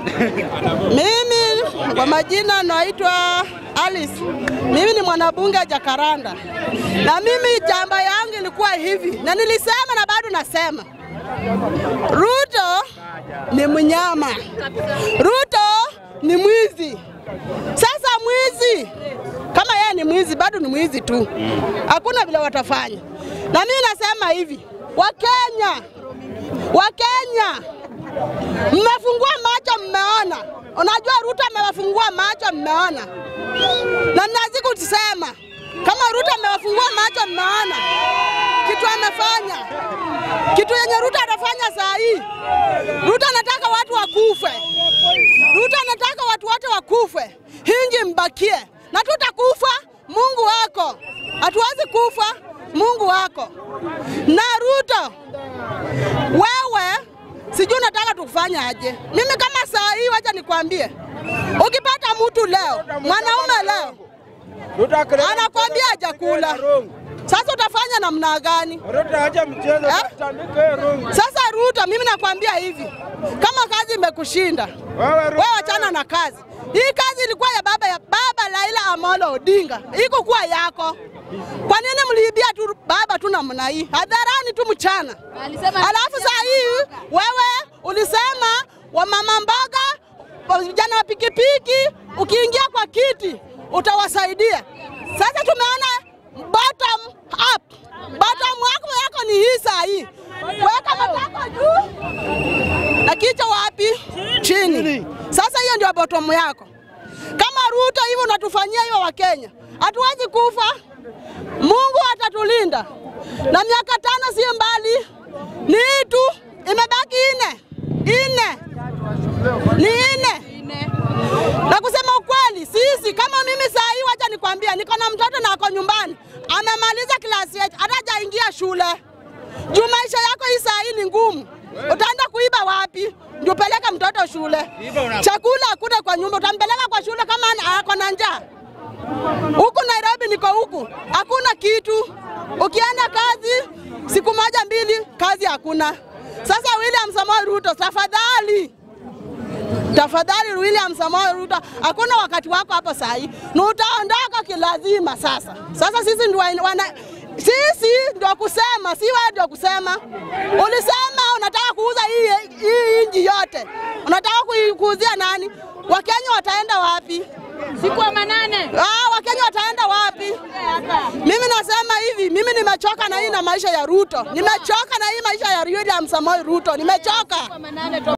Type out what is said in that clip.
Mimi kwa majina naitwa Alice. Mimi ni mwanabunge Jakaranda. Na mimi jamba yangu ilikuwa hivi. Na nilisema na bado nasema. Ruto ni mnyama. Ruto ni mwizi. Sasa mwizi, kama yeye ni mwizi, bado ni mwizi tu. Hakuna vile watafanya. Na mimi nasema hivi, Wakenya, mmefungua macho mmeona. Unajua Ruto amewafungua macho mmeona. Na mnazi kusema, kama Ruto amewafungua macho mmeona, kitu amefanya. Kitu yenye Ruto anafanya saa hii. Ruto anataka watu wakufe. Ruto anataka watu wote wakufe. Hinji mbakie. Na tutakufa Mungu wako. Hatuwezi kufa Mungu wako. Na Ruto, wewe sijui unataka tukufanya aje. Mimi kama saa hii wacha nikwambie. Ukipata mtu leo, mwanaume leo, anakwambia hajakula. Sasa utafanya namna gani? Sasa Ruto, mimi nakwambia hivi. Kama kazi imekushinda, wewe achana na kazi. Hii kazi ilikuwa ya baba Raila Odinga. Iko kuwa yako. Kwa nini mliibia tu baba tu namna hii? Hadharani tu mchana. Alafu saa hii wewe ulisema wa mama Mboga, vijana wa pikipiki, ukiingia kwa kiti utawasaidia. Sasa tumeona bottom up. Bottom yako ni hii saa hii. Weka matako juu na kichwa wapi? Chini. Sasa hiyo ndio bottom yako. Kama Ruto hivyo unatufanyia hiyo wa Kenya, hatuwezi kufa. Mungu atatulinda. Na miaka 5 si mbali. Ni tu imebaki 4. Ni 4. Na kusema ukweli, sisi kama mimi saa hii wacha nikwambia, niko na mtoto na ako nyumbani. Amemaliza klasi 8, hatajaingia shule. Juu maisha yako hii saa hii ni ngumu. Utaenda kuiba wapi? Ndio peleka mtoto shule. Chakula hakuna kwa nyumba, utampeleka kwa shule kama ako na njaa. Huku Nairobi niko huku, hakuna kitu. Ukienda kazi, siku moja 2, kazi hakuna. Sasa William Samoei Ruto, tafadhali William Samoei Ruto, hakuna wakati wako hapo saa hii. Na utaondoka kilazima sasa. Sasa sisi ndio kusema, si wewe ndio kusema. Ulisema unataka kuuza hii nchi yote. Unataka kuuzia nani? Wakenya wataenda wapi? Siku ya 8. Wakenya wataenda wapi? Mimi nasema hivi, mimi nimechoka na hii na maisha ya Ruto. Nimechoka na hii maisha ya William Samoei Ruto. Nimechoka.